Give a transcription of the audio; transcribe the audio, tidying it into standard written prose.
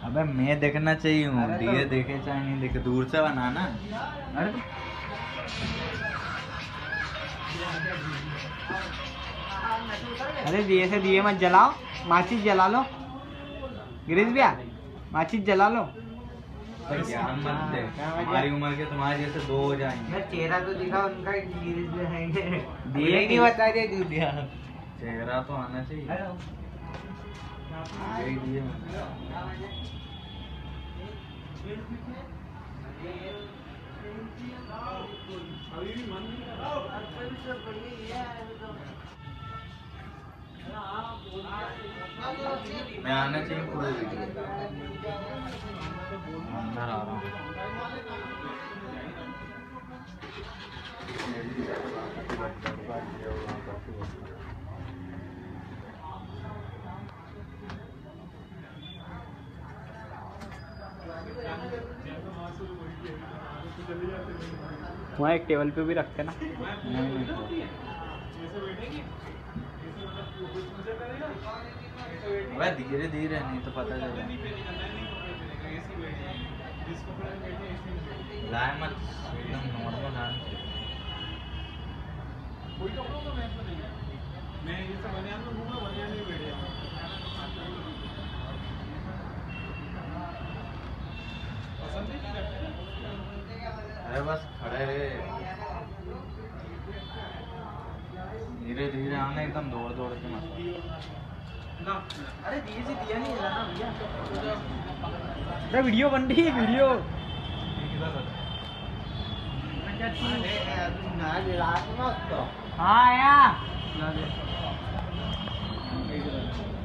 अबे मैं देखना चाहिए हूँ, दिए देखे चाहे नहीं देखे, दूर से बनाना। अरे दिए से दिए मत जलाओ, माचिस जला लो गिरीश भैया, माचिस जला लो। ज्ञान मत दे, हमारी उम्र के तुम्हारे जैसे दो हो जाएंगे। चेहरा तो दिखा उनका, गिरीश भैया दिए नहीं बता दे दूधिया, चेहरा तो आना चाहिए। यही दिए मैं आना चाहिए पूरे वीडियो अंदर आ रहा हूँ। वहाँ एक टेबल पे भी रखते ना। वह धीरे धीरे नहीं तो पता चलेगा। लाए मत, एकदम नॉर्मल आना चाहिए। अरे बस खड़े रहे, धीरे धीरे आना, एकदम दौड़ दौड़ के मत। अरे दिए से दिया नहीं जलाना भैया। अरे वीडियो बन रही है, वीडियो। हाँ आया।